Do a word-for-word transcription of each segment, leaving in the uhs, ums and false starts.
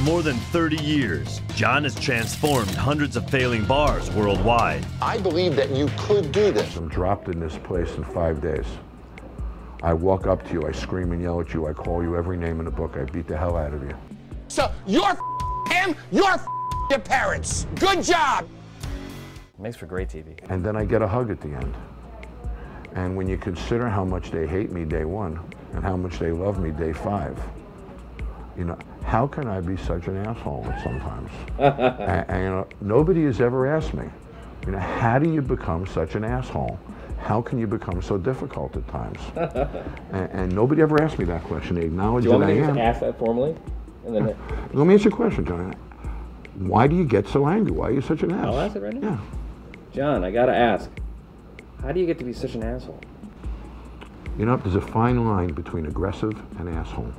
more than thirty years, John has transformed hundreds of failing bars worldwide. I believe that you could do this. I'm dropped in this place in five days. I walk up to you, I scream and yell at you, I call you every name in the book, I beat the hell out of you. So you're him, you're your parents. Good job. Makes for great T V. And then I get a hug at the end. And when you consider how much they hate me day one and how much they love me day five, you know, how can I be such an asshole sometimes? and, and you know, nobody has ever asked me, you know, how do you become such an asshole? How can you become so difficult at times? and, and nobody ever asked me that question. They acknowledge that I am. Do you want me to ask that formally? And then it... Let me answer your question, John. Why do you get so angry? Why are you such an ass? I'll ask it right now. Yeah. John, I gotta ask, how do you get to be such an asshole? You know, there's a fine line between aggressive and asshole.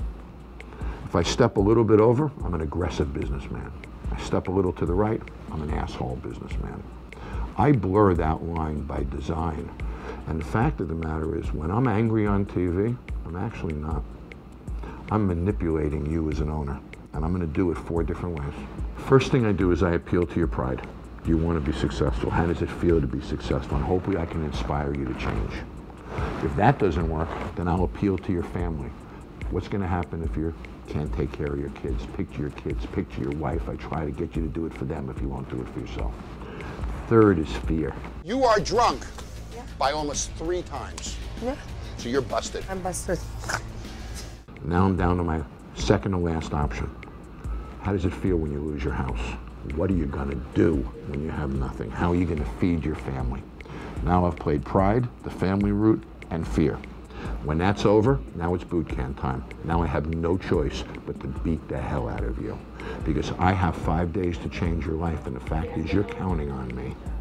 If I step a little bit over, I'm an aggressive businessman. I step a little to the right, I'm an asshole businessman. I blur that line by design. And the fact of the matter is, when I'm angry on T V, I'm actually not. I'm manipulating you as an owner, and I'm going to do it four different ways. First thing I do is I appeal to your pride. Do you want to be successful? How does it feel to be successful? And hopefully I can inspire you to change. If that doesn't work, then I'll appeal to your family. What's going to happen if you can't take care of your kids? Picture your kids, picture your wife. I try to get you to do it for them if you won't do it for yourself. Third is fear. You are drunk yeah. by almost three times. Yeah. So you're busted. I'm busted. Now I'm down to my second to last option. How does it feel when you lose your house? What are you gonna do when you have nothing? How are you gonna feed your family? Now I've played pride, the family route, and fear. When that's over, now it's boot camp time. Now I have no choice but to beat the hell out of you. Because I have five days to change your life, and the fact is you're counting on me.